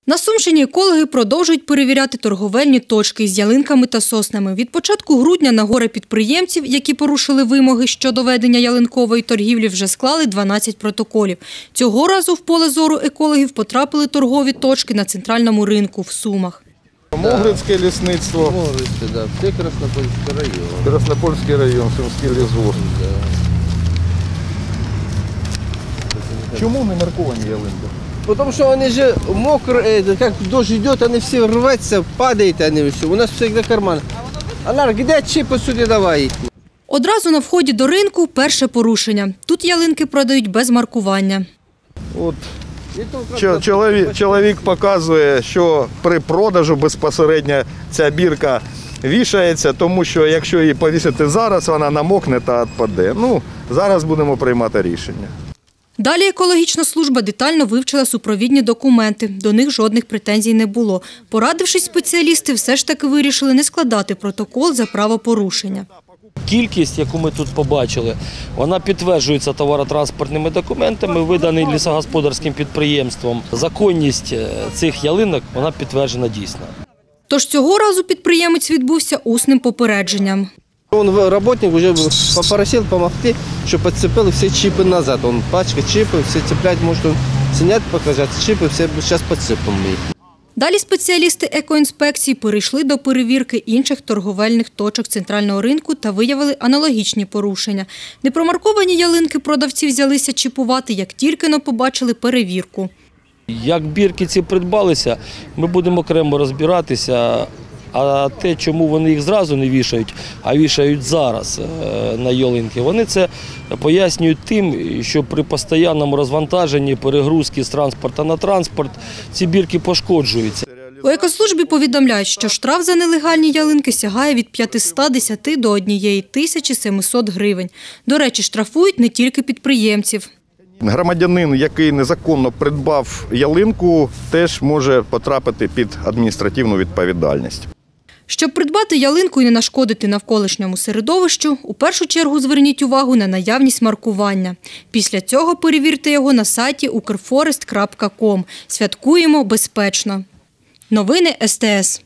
На Сумщині екологи продовжують перевіряти торговельні точки з ялинками та соснами. Від початку грудня на горе підприємців, які порушили вимоги щодо ведення ялинкової торгівлі, вже склали 12 протоколів. Цього разу в поле зору екологів потрапили торгові точки на центральному ринку в Сумах. Могрицьке лісництво. Могрицьке, да. Це Краснопольський район. Краснопольський район, Сумський лісгосп. Чому не марковані ялинки? Потому что они же мокрые, как дождь идет, они все рваются, падают они все. У нас всегда карман. Алар, где чипы сюда давай? Одразу на вході до ринку перше порушення. Тут ялинки продають без маркування. От чоловік показує, що при продажу безпосередньо ця бірка вішається, тому що якщо її повісити зараз, вона намокне та відпаде. Ну, зараз будемо приймати рішення. Далі екологічна служба детально вивчила супровідні документи. До них жодних претензій не було. Порадившись, спеціалісти все ж таки вирішили не складати протокол за правопорушення. Кількість, яку ми тут побачили, вона підтверджується товаротранспортними документами, виданий лісогосподарським підприємством. Законність цих ялинок, вона підтверджена дійсно. Тож цього разу підприємець відбувся усним попередженням. Работник уже попросил помогти, чтобы подцепил все чипы назад. Он пачка чипов, все цеплять, может он снять, показать чипы, все сейчас подцепим их. Далі спеціалісти екоінспекції перейшли до перевірки інших торговельних точок центрального ринку та виявили аналогічні порушення. Непромарковані ялинки продавці взялися чіпувати, як тільки побачили перевірку. Як бірки ці придбалися, ми будемо окремо розбиратися. А те, чому вони їх зразу не вішають, а вішають зараз на ялинки, вони це пояснюють тим, що при постійному розвантаженні, перегрузці з транспорту на транспорт, ці бірки пошкоджуються. У екослужбі повідомляють, що штраф за нелегальні ялинки сягає від 510 до 1700 гривень. До речі, штрафують не тільки підприємців. Громадянин, який незаконно придбав ялинку, теж може потрапити під адміністративну відповідальність. Щоб придбати ялинку і не нашкодити навколишньому середовищу, у першу чергу зверніть увагу на наявність маркування. Після цього перевірте його на сайті ukrforest.com. Святкуємо безпечно. Новини СТС.